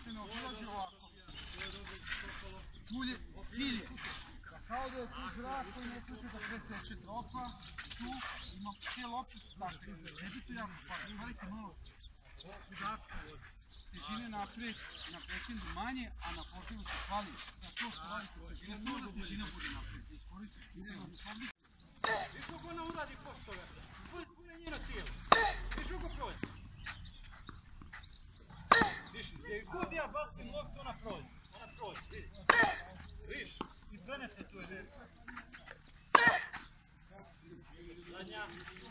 se ne obilazi ovako. Cilj je da kao da je tu zrak koji ne smete da preseče tropa, tu ima te lopte su takve. Ne bi to jako spali, stvarite malo kudačku ovdje. Težine napred na prekendu manje, a na potevu se hvali. Da to što radite težine, samo da težina bude napred. Da iskoristite težinu od sobnika. Viš kako ona uradi postove? Pune njeno tijelo. Viš kako prođe? Viš, gdje god ja bacim loptu, ona prođe. Ona prođe, vidiš. Viš, i prenese tu energiju. Zadnja.